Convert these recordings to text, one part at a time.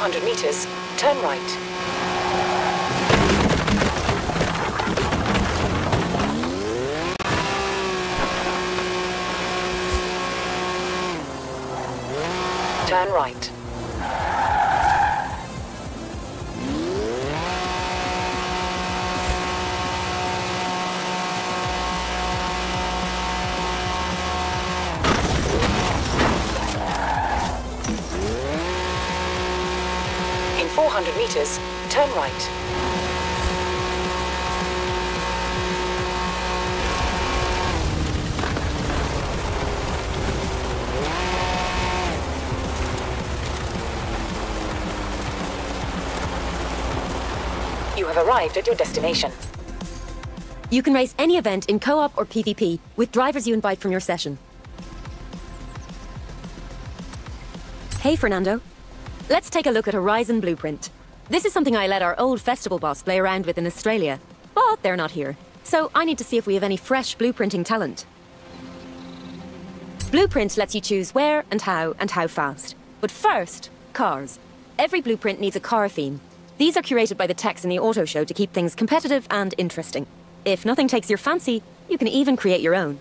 400 meters, turn right. Turn right. In 400 meters, turn right. You have arrived at your destination. You can race any event in co-op or PvP with drivers you invite from your session. Hey, Fernando. Let's take a look at Horizon Blueprint. This is something I let our old festival boss play around with in Australia, but they're not here. So I need to see if we have any fresh blueprinting talent. Blueprint lets you choose where and how fast. But first, cars. Every blueprint needs a car theme. These are curated by the techs in the auto show to keep things competitive and interesting. If nothing takes your fancy, you can even create your own.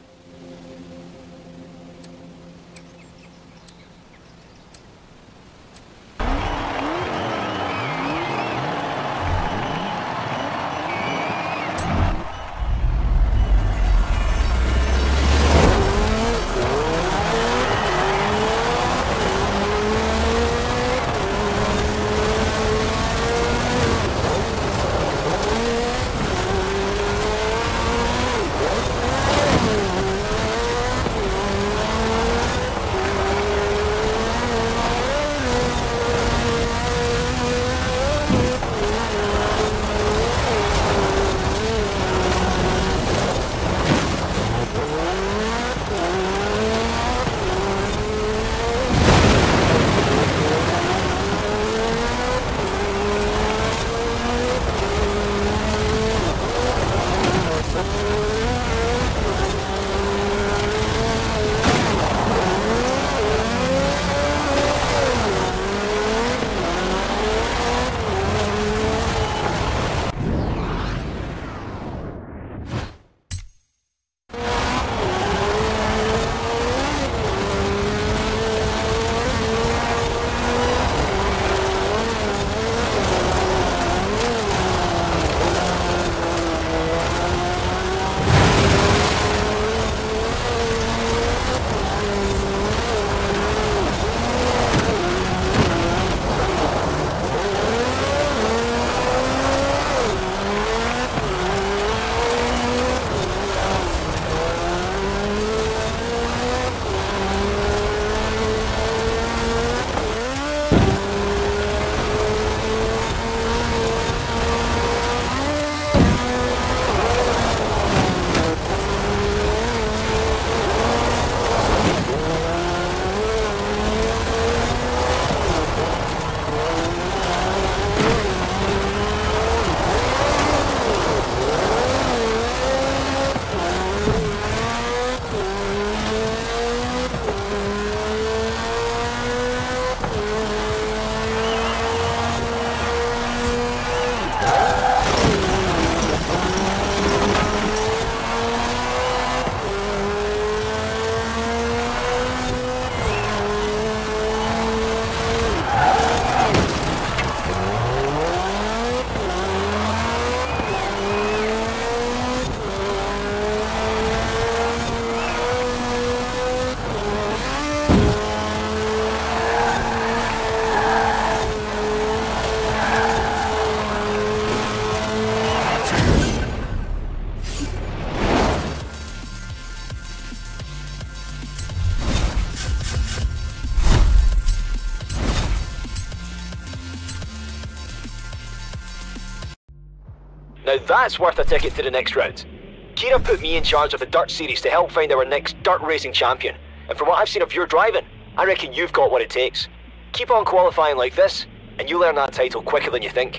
Now that's worth a ticket to the next round. Kira put me in charge of the Dirt Series to help find our next dirt racing champion. And from what I've seen of your driving, I reckon you've got what it takes. Keep on qualifying like this, and you'll earn that title quicker than you think.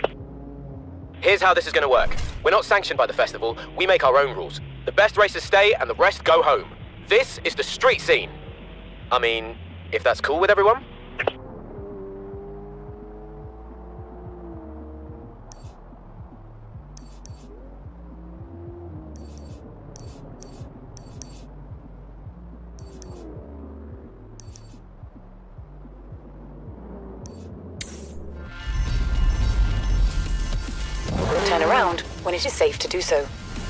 Here's how this is going to work. We're not sanctioned by the festival, we make our own rules. The best racers stay and the rest go home. This is the street scene. I mean, if that's cool with everyone? ground when it is safe to do so.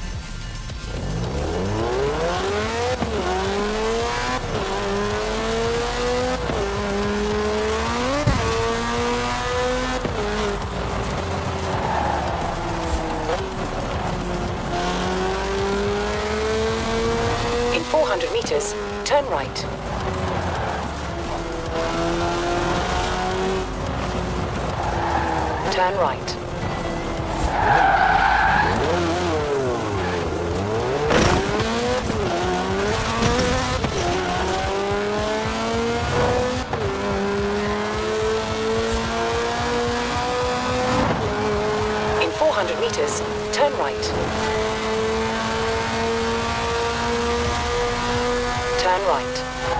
In 400 meters, turn right. Turn right. In 400 meters, turn right. Turn right.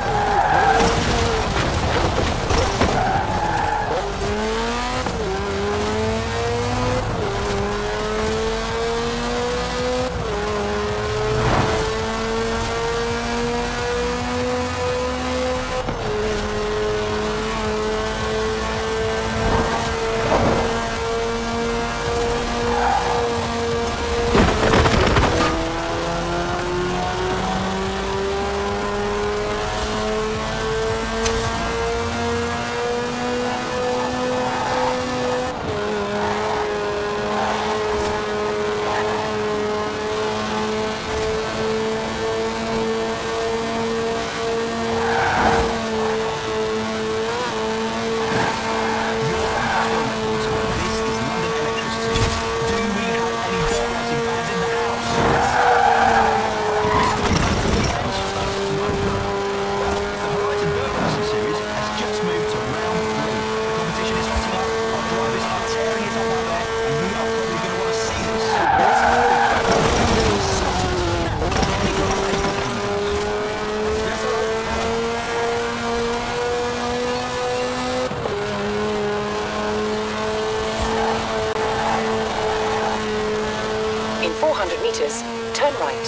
In 400 meters, turn right.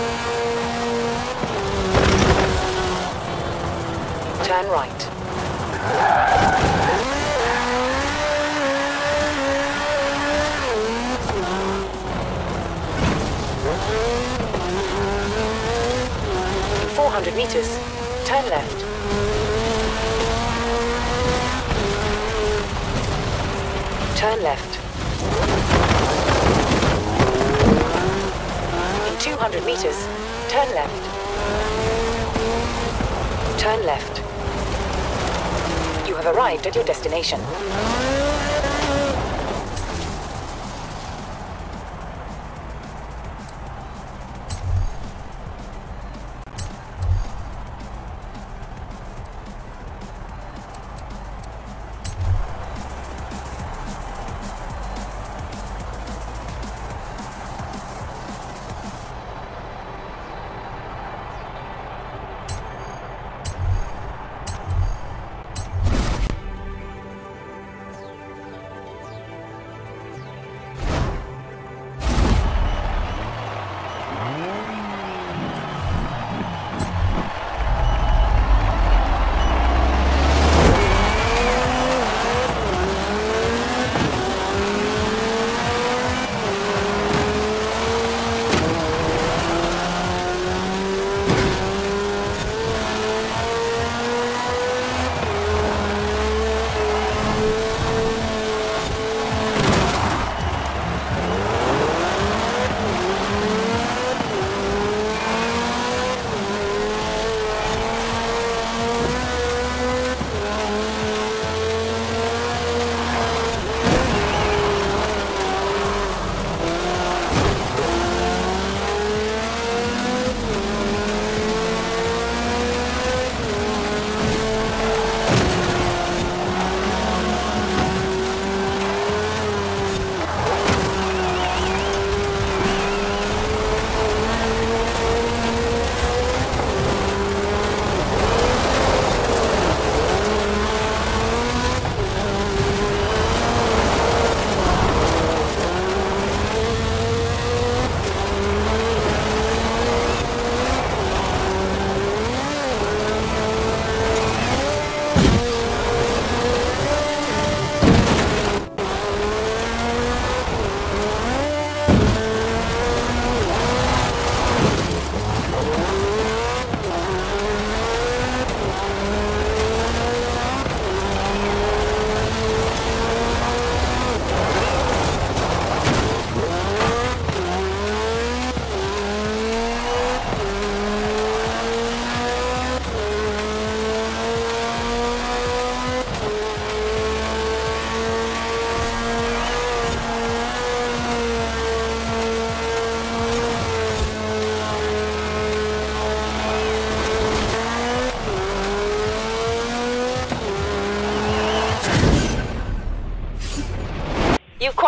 Turn right. In 400 meters, turn left. Turn left. 200 meters, turn left. Turn left. You have arrived at your destination.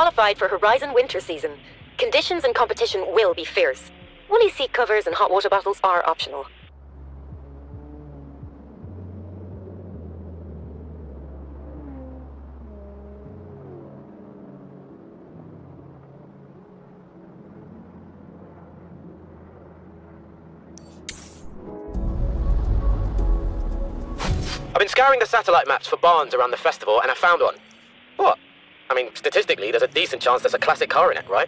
qualified for Horizon Winter Season. Conditions and competition will be fierce. Woolly seat covers and hot water bottles are optional. I've been scouring the satellite maps for barns around the festival, and I found one. What? I mean, statistically, there's a decent chance there's a classic car in it, right?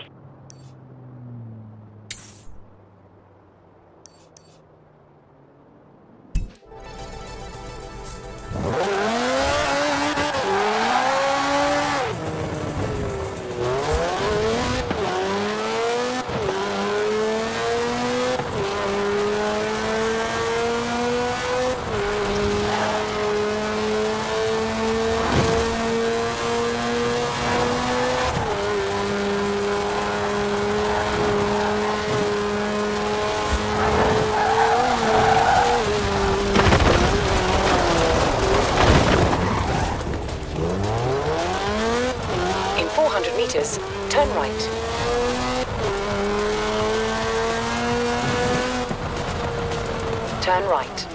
In 400 meters, turn right. Turn right.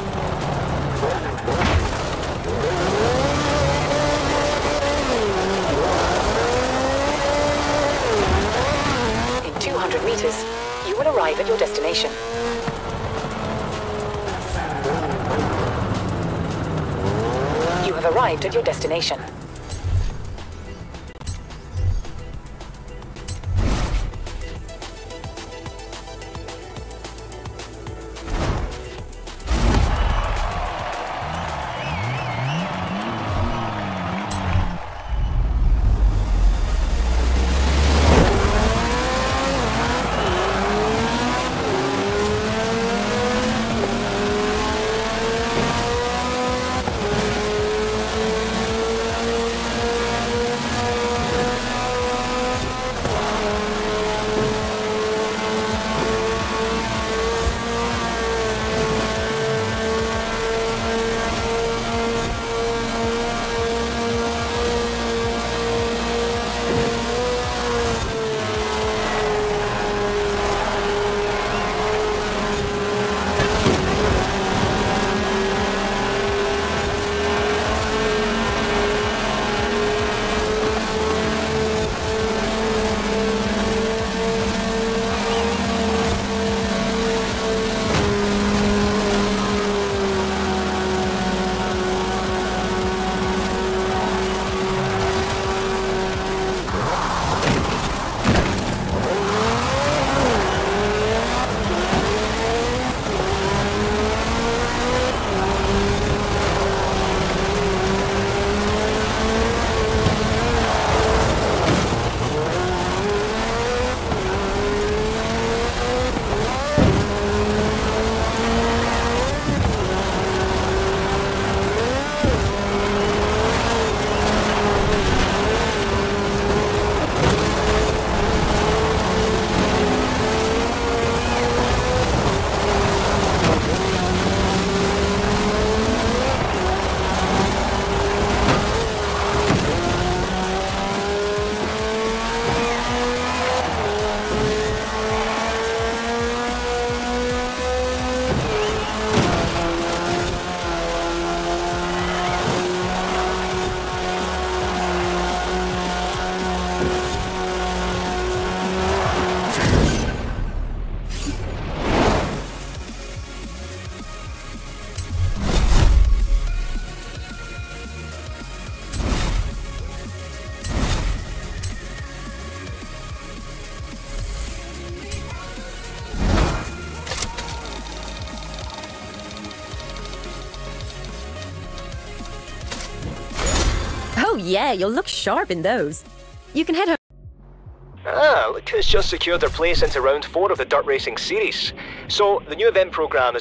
In 200 meters, you will arrive at your destination. You have arrived at your destination. Oh yeah, you'll look sharp in those. You can head home. Ah, look who's just secured their place into round 4 of the Dirt Racing Series. So, the new event programme is